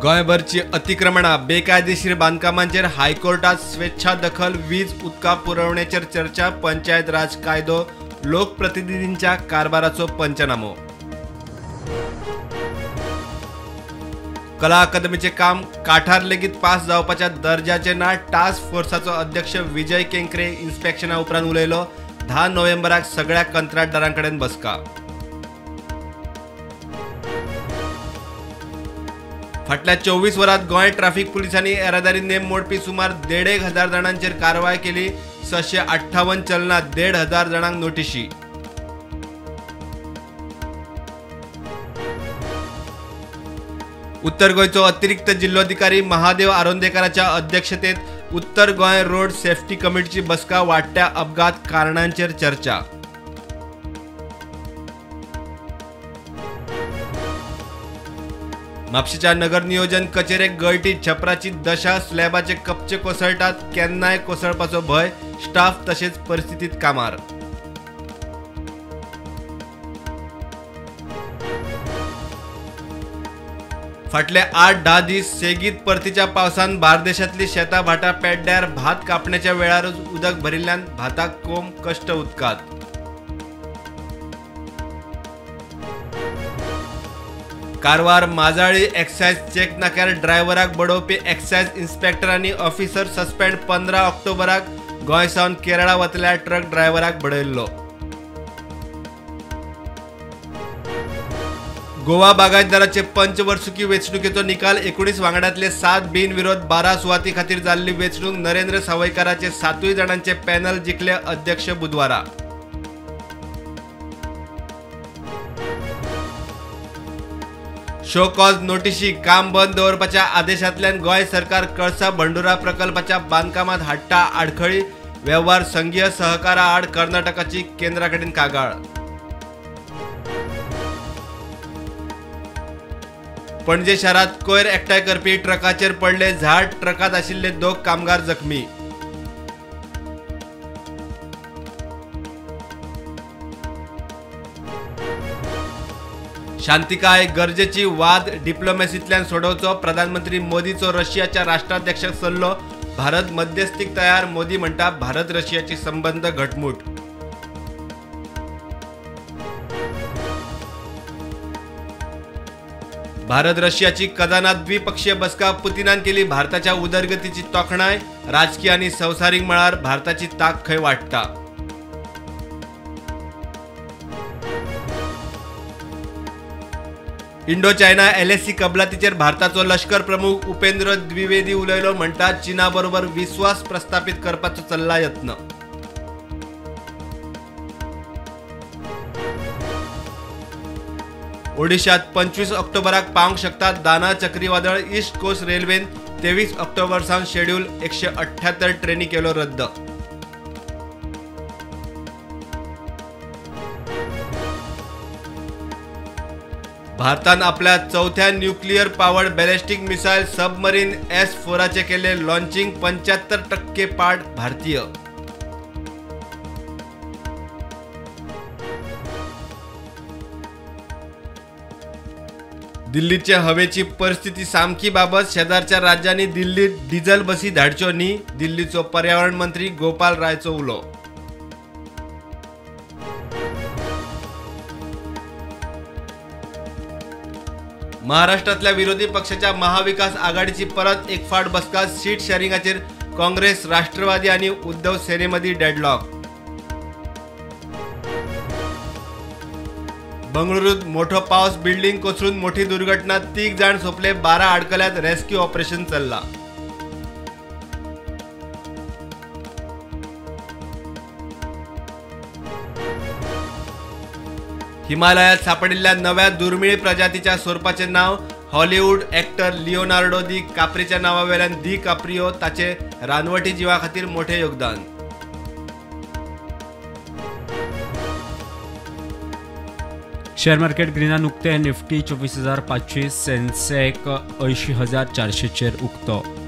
गोंयभरची अतिक्रमणां बेकायदेशीर बांदकामांचेर हायकोर्टात स्वेच्छा दखल वीज उदका पुरवण्याचेर चर्चा पंचायत राज कायदो लोकप्रतिनिधींच्या कारभाराचो पंचनामो। कला अकादमीचे काम काठार लेगीत पास जावपाच्या दर्जाचे ना। टास्क फोर्साचो अध्यक्ष विजय केंकरे इन्स्पेक्शना उपरांत उलयलो। 10 नोव्हेंबराक सगळ्या कंत्राटदारांकडेन बसका। फाटल्या 24 वरांत गोंय ट्रॅफिक पुलिसांनी येरादारी नेम मोडपी सुमार 1,500 जाणांचेर कारवाय केली। 658 चलनां 1,500 जाणांक नोटीशी। उत्तर गोंयचो अतिरिक्त जिल्लोधिकारी महादेव आरोंदेकराच्या अध्यक्षतेत उत्तर गोंय रोड सेफ्टी कमिटीची बसका। वाडट्या अपघात कारणांचेर चर्चा। म्हापशेच्या नगर नियोजन कचेरेक गळटी छपराची दशा। स्लॅबाचे कपचे कोसळटात, केन्नाय कोसळपाचो भय। स्टाफ तसेच परिस्थितीत कामार। फाटले 8-10 दीस सेगीत परतीच्या पावसान बार्देशांतली शेतां भाटां पेड्ड्यार। भात कापण्याच्या वेळारच उदक भरिल्ल्यान भाताक कोम कश्ट उदकात। कारवार माजाळी एक्सायज चेक नाक्यार ड्रायव्हराक बडोवपी एक्सायज इन्स्पेक्टर आनी ऑफिसर सस्पेंड। 15 ऑक्टोबराक गोंय सावन केरळा वतल्या ट्रक ड्रायव्हराक बडयल्लो। गोवा बागायतदाराचे पंचवर्सुकी वेंचणुकेचो निकाल। 19 वांगड्यांतले 7 बिनविरोध 12 सुवाती खातीर जाल्ली वेंचणूक। नरेंद्र सावयकाराचे 7 जाणांचे पॅनल जिखले अध्यक्ष बुधवारा। शो कॉज नोटीशी काम बंद दवरपाच्या आदेशांतल्यान गोंय सरकार कळसा बंडुरा प्रकल्पाच्या बांदकामांत हाडटा आडखळी। वेव्हार संघीय सहकारा आड कर्नाटकाची केंद्राकडेन कागाळ। पणजे शारात कोयर एकठांय करपी ट्रकाचेर पडले झाड। ट्रकात आशिल्ले 2 कामगार जखमी। शांतिकाय गरजेची वाद डिप्लोमॅसींतल्यान सोडोवचो। प्रधानमंत्री मोदीचो रशियाच्या राष्ट्राध्यक्षाक सल्लो। भारत मध्यस्थीक तयार। मोदी म्हणटा भारत रशियाची संबंध घटमूट। भारत रशियाची कदानात द्विपक्षीय बसका। पुतिनान केली भारताच्या उदरगतीची तोखणाय। राजकीय आणि संवसारीक मळार भारताची ताक खंय वाडटा। इंडो चायना LAC कबलातीचेर भारताचो लष्कर प्रमुख उपेंद्र द्विवेदी उलयलो। म्हणटा चीना बरोबर विश्वास प्रस्थापित करपाचो चल्ला यत्न। ओडिशात 25 ऑक्टोबराक पावंक शकता दाना चक्रीवादळ। ईस्ट कोस्ट रेल्वेन 23 ऑक्टोबर सावन शेड्यूल 178 ट्रेनी केलो रद्द। भारतान आपल्या 4थ्या nuclear powered ballistic missile submarine S-4 केले लॉन्चिंग। 75% पार्ट भारतीय। दिल्लीच्या हवेची परिस्थिती सामकी बाबत शेजारच्या राज्यांनी दिल्लीत डिझेल बसी धाडच्यो न्ही। दिल्लीचो पर्यावरण मंत्री गोपाल रायचो उलो। महाराष्ट्रातल्या विरोधी पक्षाच्या महाविकास आघाडीची परत एक फाट बसका। सीट शेअरिंगाचेर काँग्रेस, राष्ट्रवादी आणि उद्धव सेनेमधी डेडलॉक। बंगळुरूत मोठो पावस, बिल्डिंग कोसळून मोठी दुर्घटना। 3 जाण सोपले, 12 आडकल्यात। रेस्क्यू ऑपरेशन चल्ला। हिमालयात सापडिल्ल्या नव्या दुर्मिळ प्रजातीच्या सोरपाचे नाव हॉलिवूड ॲक्टर लिओनार्डो दी काप्रीच्या नावावेल्यान दी काप्रियो। ताचे रानवटी जीवा खातीर मोठे योगदान। शेअर मार्केट ग्रीनान उक्ते। निफ्टी 24,500, सेन्सेक 80,400 चेर उक्तो।